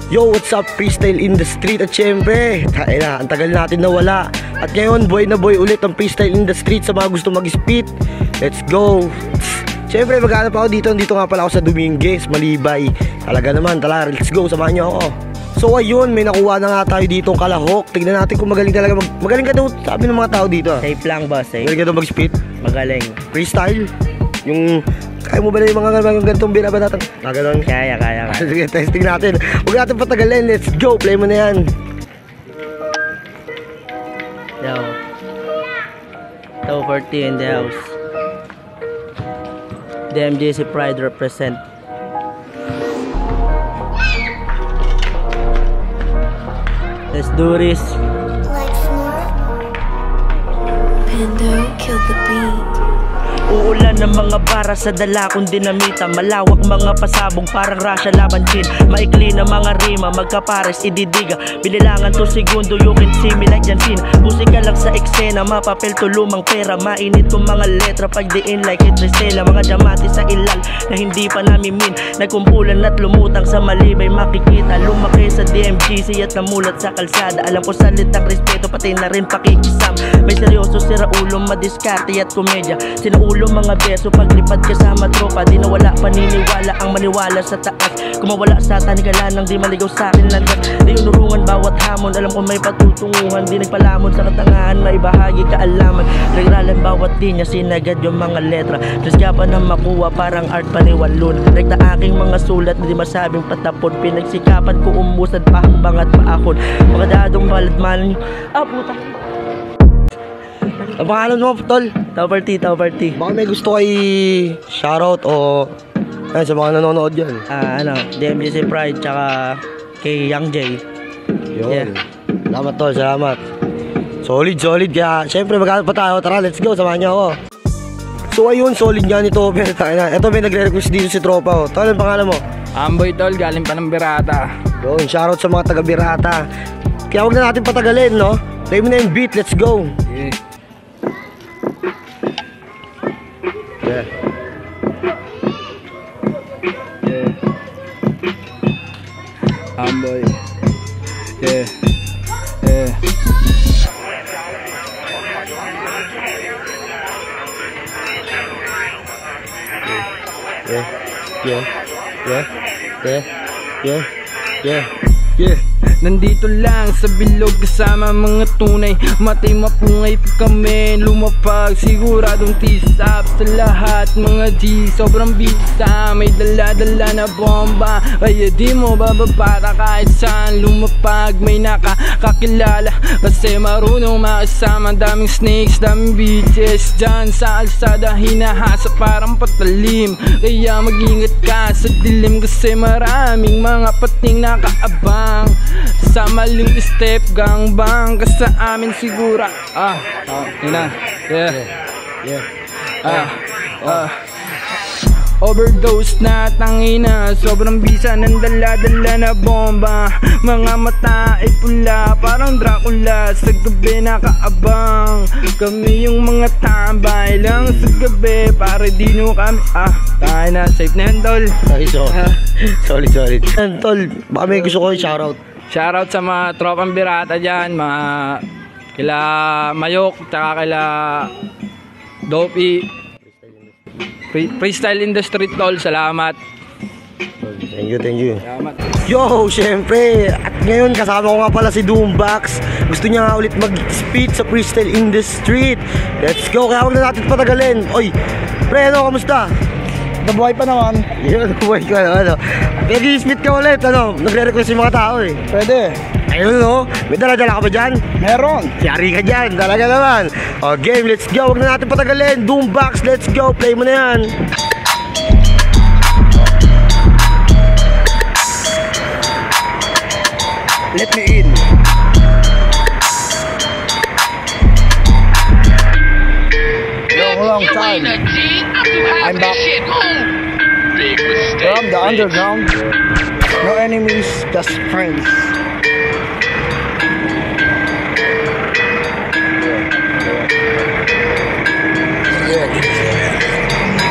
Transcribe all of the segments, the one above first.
Yo, what's up, freestyle in the street? At syempre, ang tagal natin nawala. At ngayon, boy na boy ulit ang freestyle in the street sa mga gusto mag-spit. Let's go. Syempre, maghanap ako dito. Dito nga pala ako sa Dominguez, Malibay. Talaga naman, tala, let's go, samahan niyo ako. So ayun, may nakuha na nga tayo dito ang kalahok. Tignan natin kung magaling talaga magaling ka daw, sabi ng mga tao dito. Safe lang ba, safe? Magaling ka daw mag-spit? Magaling. Freestyle? Yung kaya mo ba na yung mga ganitong binabanatan? Gano'n? Kaya. Sige, testing natin. Huwag natin patagalin. Let's go. Play mo na yan. Yo. Top 40 in the house. DMJC Pride represent. Let's do this. Pando killed the beat. Uulan ng mga bara sa dala kong dinamita. Malawak mga pasabog parang Russia laban Chin. Maikli na mga rima, magkapares ididiga. Binilangan to segundo, you can see me like Jansin. Musika lang sa eksena, mapapel to lumang pera. Mainit kong mga letra, pag diin like Itrisela. Mga diamante sa ilal na hindi pa namimin. Nagkumpulan at lumutang sa Malibay. Makikita, lumaki sa DMGC at namulat sa kalsada. Alam ko salitang respeto, pati na rin pakikisam. May seryoso sira ulo, madiskarte at komedya. Sinaulo mga beso, paglipad kasama tropa. Di nawala paniniwala, ang maniwala sa taas. Kumawala sa tanikalan nang di maligaw sa akin landas. Di unurungan bawat hamon, alam ko may patutunguhan. Di nagpalamon sa katangahan, may bahagi kaalaman. Nagralan bawat linya, sinagad yung mga letra. Preskapan na makuha, parang art paniwalun. Rekta aking mga sulat, di masabing patapon. Pinagsikapan ko umusad, pahambang at paakon. Mga dadong balatmanan nyo, puta. Ang pangalan mo, tol? Toverty. Baka may gusto kay shoutout o sa mga nanonood dyan. DMJC Pride tsaka kay Young J. Yun. Yeah. Salamat, tol, salamat. Solid. Kaya syempre maghanap pa tayo. Tara, let's go, samahan niyo ako. So ayun, solid nga nito. Ito may nagre-request dito si tropa. Tol, ang pangalan mo? Amboy, tol, galing pa ng Birata. Yun, shoutout sa mga taga Birata. Kaya huwag na natin patagalin, no? Play mo na yung beat, let's go. Yeah. Amboy. Yeah. Nandito lang sa bilog kasama mga tunay. Matay mapungay pa kami lumapag. Siguradong tisap sa lahat mga G. Sobrang bisa, may dala-dala na bomba. Kaya di mo bababata kahit saan lumapag. May nakakakilala kasi marunong makasama. Daming snakes, daming bitches dyan sa alsada, hinahasa parang patalim. Kaya mag-ingat ka sa dilim kasi maraming mga pating nakaabang. Sa maling step, gangbang ka sa amin sigura. Overdose na tangina, sobrang bisa ng dala-dala na bomba. Mga mata ay pula, parang Dracula. Sa gabi nakaabang, kami yung mga tambay lang sa gabi. Pare di nyo kami, tayo na, safe na yan, tol. Solid. Tol, baka may gusto ko yung shoutout. Shoutout sa mga tropang Birata dyan, mga kila Mayok, tsaka kila Dopey. Freestyle in the street, tol. Salamat. Thank you. Salamat. Yo, syempre, at ngayon kasama ko nga pala si Doombox. Gusto niya nga ulit mag-spit sa freestyle in the street. Let's go, kaya huwag na natin patagalin. Oy, pre, kamusta? Nabuhay pa naman. Yun, nabuhay ka na, Nag-i-spit ka ulit, nagre-request yung mga tao eh. Pwede. Ayun, may dala-dala ka ba dyan? Meron. Yari ka dyan, talaga naman. O, game, let's go, huwag na natin patagalin. Doombox, let's go, play mo na yan. Let me in. Long time. I'm back from the underground. No enemies, just friends.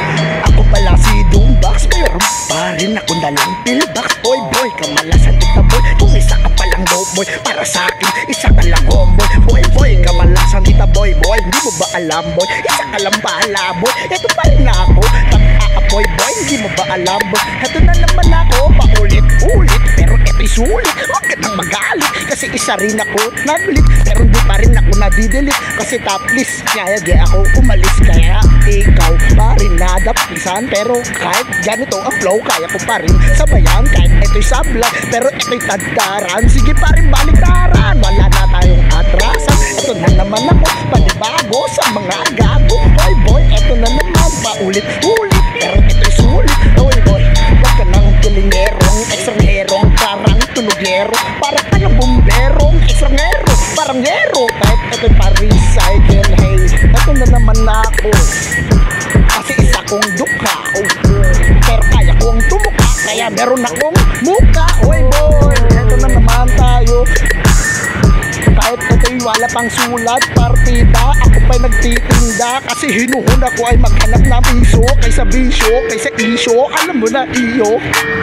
Ako pala si Doombox, meron pa rin akong dalang pillbox. Boy, kamalasan kita boy. Kung isa ka palang dope boy, para sa akin, isa ka lang homeboy. Boy boy, kamalasan kita boy boy. Hindi mo ba alam boy, isa ka lang bahala boy. Eto pa rin ako, boy boy, hindi mo ba alam boy. Eto na naman ako, paulit-ulit. Pero eto'y sulit, huwag ka nang magalit. Kasi isa rin ako naglit, pero hindi pa rin ako nadidelete. Kasi top list, kaya di ako umalis. Kaya ikaw pa rin nadapisan. Pero kahit ganito ang flow, kaya ko pa rin sabayan. Kahit ito'y sabla, pero ito'y tagtaran. Sige pa rin baliktaran, wala na tayong atrasan. Ito na naman ako, panibago sa mga gago. Boy boy, ito na naman, paulit-ulit. Pero ito'y sulit, boy boy. Huwag ka nang tulingerong, ekstrangerong, parang tulugero. Para kayong bomberong, ekstrangero, parang hero. Kahit ito'y pa-recycle, hey, ito na naman ako. Kasi isa kong dukha, pero kaya kong tumuka. Kaya meron akong muka, oy boy. Ito na naman tayo. Kahit ito'y wala pang sulat, partida, ako pa'y nagtitinda. Kasi hinuhuna ko ay maghanap ng piso. Kaysa bisyo, kaysa isyo, alam mo na iyo.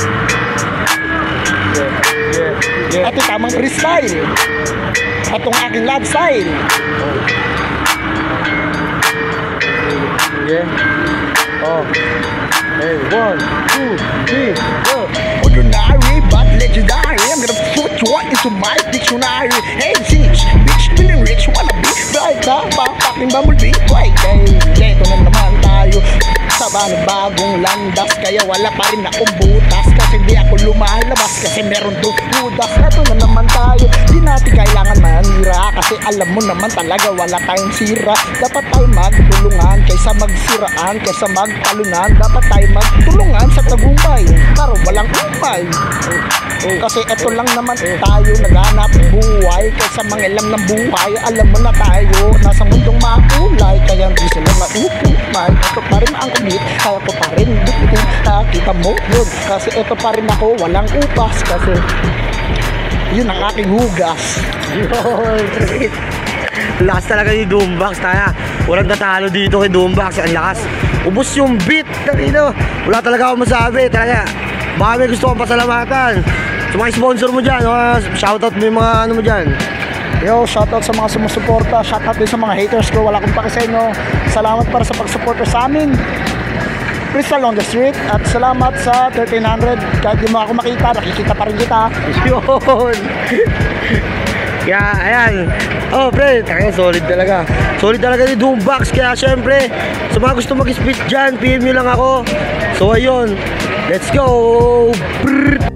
Ito tamang freestyle. Itong aking lifestyle. Hey, 1, 2, 3, go. Ordinary but legendary. I'm gonna put you into my dictionary. Hey, bitch, feeling rich, wanna be bright na, papaking bumblebee. Wait, hey, ito na naman tayo sa bagong landas. Kaya wala pa rin akong butas, kasi di ako lumalabas, kasi meron doon budas. Ito na naman tayo, di natin kailangan manira, kasi alam mo naman talaga wala tayong sira. Dapat tayo magtulungan kaysa magsiraan, kaysa magtalunan. Dapat tayo magtulungan sa tagumpay, pero walang upay. Kasi ito lang naman tayo, naghanap buhay kaysa mangilam ng buhay. Alam mo na tayo, nasa mundong makulay, kaya hindi sila maupumay. Ito pa rin ang kumit, kaya ko pa rin bitin. Kita mo yun, kasi ito pa rin ako, walang upas. Kasi yun ang aking hugas. Lakas talaga ni Doombox, taya. Walang tatalo dito kay Doombox. Ang lakas. Ubus yung beat. Wala talaga ako masabi. Talaga. Baka may gusto kong pasalamatan sa mga sponsor mo dyan. Shoutout mo yung mga ano mo dyan. Yo, shoutout sa mga sumusuporta. Shoutout din sa mga haters ko. Wala akong paki sa inyo. Salamat para sa pagsuporta sa amin. Crystal on the street. At salamat sa 1300. Kahit di mo ako makita, nakikita pa rin kita. Yun. Kaya, ayan. Oh, pre, kaya solid talaga. Solid talaga ni Doombox. Kaya, syempre, sa mga gusto mag-spit dyan, PM nyo lang ako. So, ayun. Let's go. Brrr.